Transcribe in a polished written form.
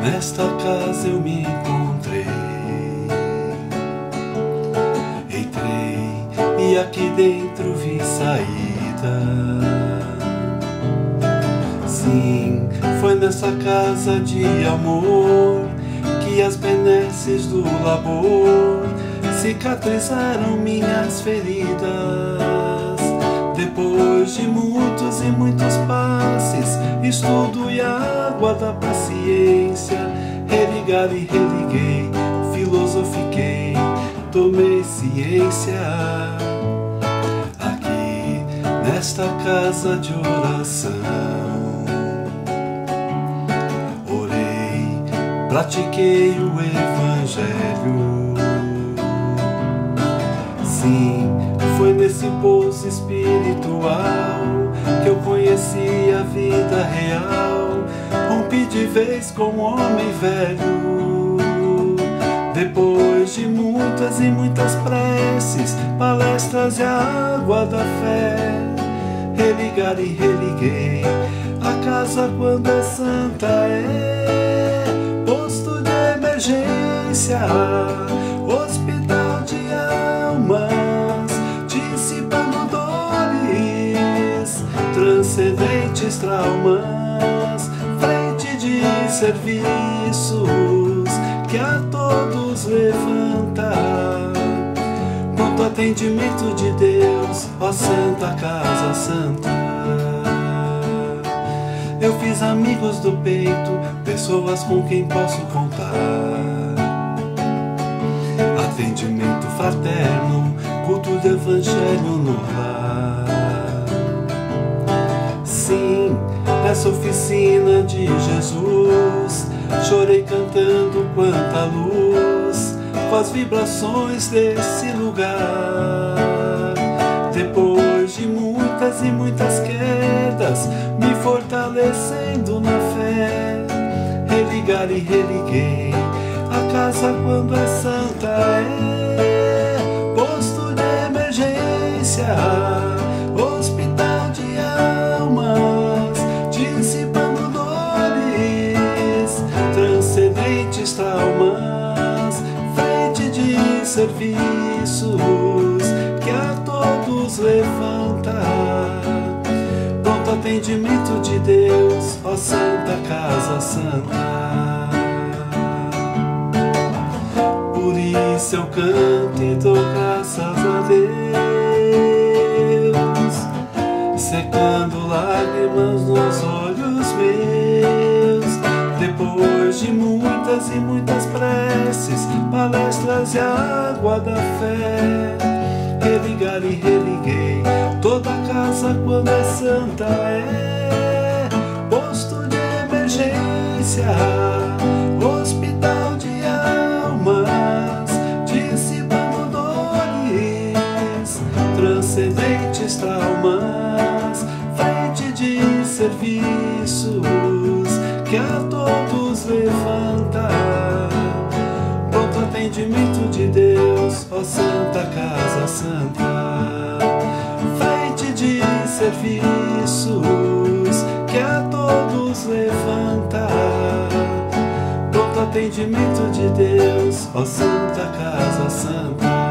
nesta casa eu me encontrei. Entrei e aqui dentro vi saída. Sim, foi nessa casa de amor que as benesses do labor cicatrizaram minhas feridas. Depois de muitos e muitos passes, estudo e água da paciência, religar e religuei, filosofiquei, tomei ciência. Aqui nesta casa de oração, orei, pratiquei o evangelho. Sim, foi nesse pouso espiritual que eu conheci a vida real. Rompi de vez com um homem velho. Depois de muitas e muitas preces, palestras e a água da fé, religar e religuei. A casa quando é santa é posto de emergência, hospital de almas, dissipando dores, transcendentes traumas, frente de serviços que a todos levanta. Pronto atendimento de Deus, ó Santa Casa Santa. Eu fiz amigos do peito, pessoas com quem posso contar. Atendimento fraterno, culto do evangelho no lar. Sim, nessa oficina de Jesus, chorei cantando quanta luz, com as vibrações desse lugar. Depois de muitas e muitas quedas, me fortalecendo na fé, religar e religuei. A casa quando é santa é posto de emergência, hospital de almas, dissipando dores, transcendentes traumas, frente de serviços que a todos levanta. Pronto atendimento de Deus, ó Santa Casa Santa. Por isso eu canto e dou graças a Deus, secando lágrimas nos olhos meus. Depois de muitas e muitas preces, palestras e a água da fé, religar e religuei. Toda casa quando é santa é posto de emergência, hospital de almas, dissipando dores, transcendentes traumas, frente de serviços que a todos levanta. Pronto atendimento de Deus, ó Santa Casa Santa. Frente de serviços que a todos levanta. Pronto atendimento de Deus, ó Santa Casa Santa.